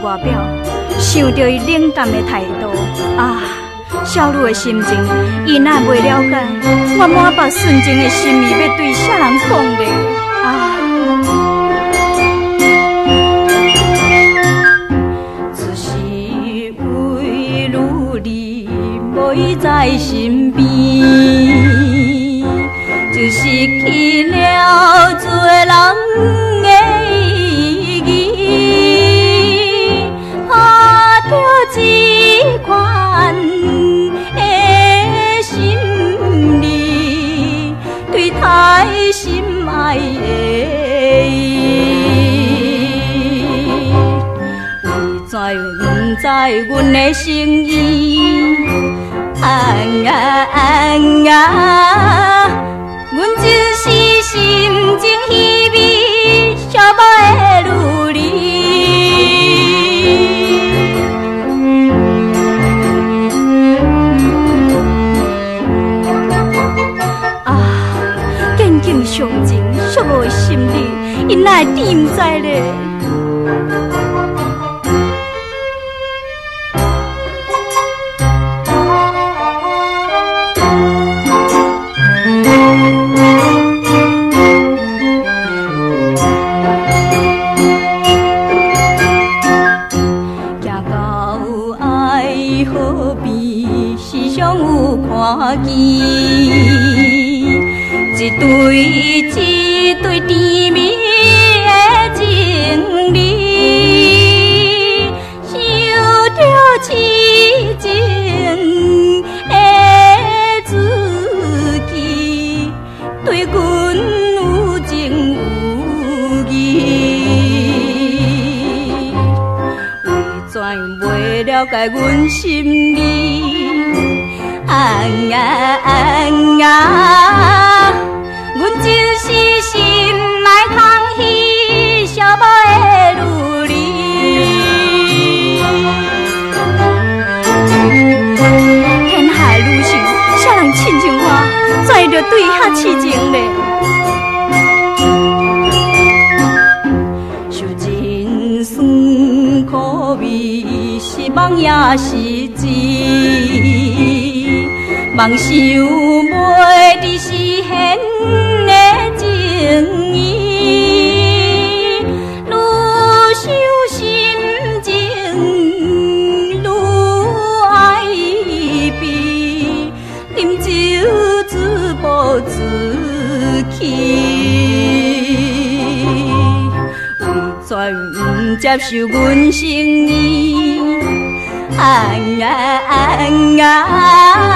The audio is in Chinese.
外表，想到伊冷淡的态度啊，小女的心情，伊若袂了解，我满腹纯情的心意要对啥人讲咧啊？只是为了你陪在身边，就是去了做人的意义，打着这款的心里，对太心爱的伊，为怎不知阮的心意？阮就是心情稀微，寂寞的如你。啊，见景伤情，寂寞的心里，伊哪会知不知咧？一对甜蜜的情侣，想着痴情的自己，对阮有情有义，为怎袂了解阮心意？阮就是心爱空虚，寂寞的如你。天下的女性，啥人亲像我，怎会着对伊遐痴情咧？受人酸苦味，失望也是甜。梦想袂伫实现的情意，愈想心情愈爱悲，饮酒自暴自弃，为怎不接受阮心意？